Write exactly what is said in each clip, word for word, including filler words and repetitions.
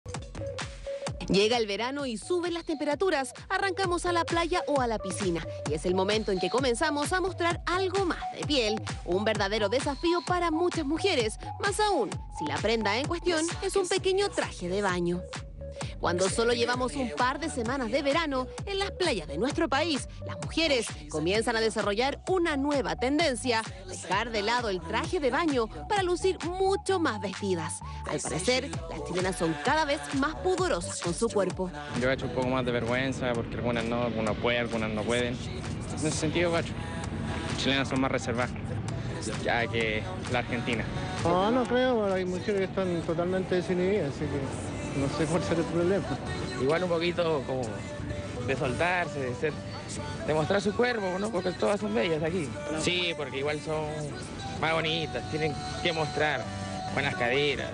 Llega el verano y suben las temperaturas, arrancamos a la playa o a la piscina y es el momento en que comenzamos a mostrar algo más de piel, un verdadero desafío para muchas mujeres, más aún si la prenda en cuestión es un pequeño traje de baño. Cuando solo llevamos un par de semanas de verano, en las playas de nuestro país, las mujeres comienzan a desarrollar una nueva tendencia, dejar de lado el traje de baño para lucir mucho más vestidas. Al parecer, las chilenas son cada vez más pudorosas con su cuerpo. Yo he hecho un poco más de vergüenza porque algunas no, algunas pueden, algunas no pueden. En ese sentido, gacho, las chilenas son más reservadas, ya que la Argentina. No, no creo, hay mujeres que están totalmente desinhibidas, así que no sé cuál será el problema. Igual un poquito como de soltarse, de ser, de mostrar su cuerpo, ¿no? Porque todas son bellas aquí. Sí, porque igual son más bonitas, tienen que mostrar buenas caderas.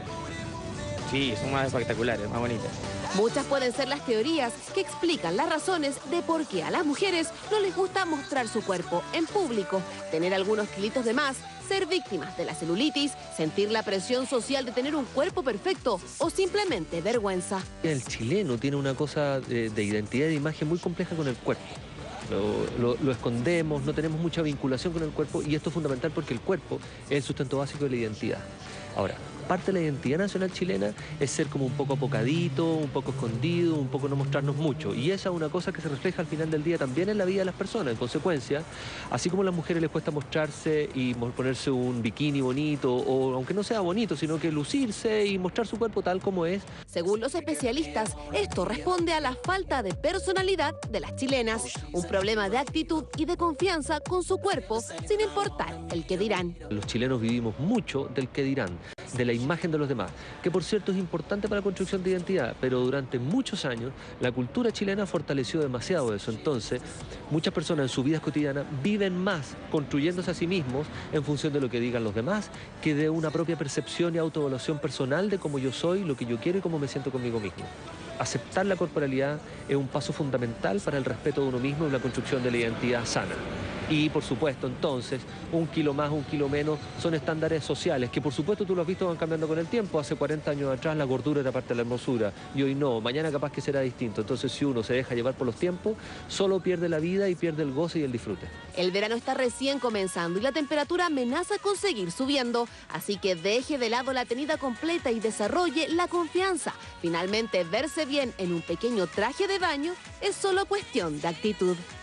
Sí, son más espectaculares, más bonitas. Muchas pueden ser las teorías que explican las razones de por qué a las mujeres no les gusta mostrar su cuerpo en público, tener algunos kilitos de más, ser víctimas de la celulitis, sentir la presión social de tener un cuerpo perfecto o simplemente vergüenza. El chileno tiene una cosa de, de identidad y de imagen muy compleja con el cuerpo. Lo, lo, lo escondemos, no tenemos mucha vinculación con el cuerpo y esto es fundamental porque el cuerpo es el sustento básico de la identidad. Ahora, parte de la identidad nacional chilena es ser como un poco apocadito, un poco escondido, un poco no mostrarnos mucho. Y esa es una cosa que se refleja al final del día también en la vida de las personas. En consecuencia, así como a las mujeres les cuesta mostrarse y ponerse un bikini bonito, o aunque no sea bonito, sino que lucirse y mostrar su cuerpo tal como es. Según los especialistas, esto responde a la falta de personalidad de las chilenas, un problema de actitud y de confianza con su cuerpo, sin importar el qué dirán. Los chilenos vivimos mucho del qué dirán, de la imagen de los demás, que por cierto es importante para la construcción de identidad, pero durante muchos años la cultura chilena fortaleció demasiado eso. Entonces, muchas personas en sus vidas cotidianas viven más construyéndose a sí mismos en función de lo que digan los demás, que de una propia percepción y autoevaluación personal de cómo yo soy, lo que yo quiero y cómo me siento conmigo mismo. Aceptar la corporalidad es un paso fundamental para el respeto de uno mismo y la construcción de la identidad sana. Y por supuesto, entonces, un kilo más, un kilo menos, son estándares sociales, que por supuesto tú lo has visto van cambiando con el tiempo. Hace cuarenta años atrás la gordura era parte de la hermosura, y hoy no, mañana capaz que será distinto. Entonces, si uno se deja llevar por los tiempos, solo pierde la vida y pierde el goce y el disfrute. El verano está recién comenzando y la temperatura amenaza con seguir subiendo, así que deje de lado la tenida completa y desarrolle la confianza. Finalmente, verse bien en un pequeño traje de baño es solo cuestión de actitud.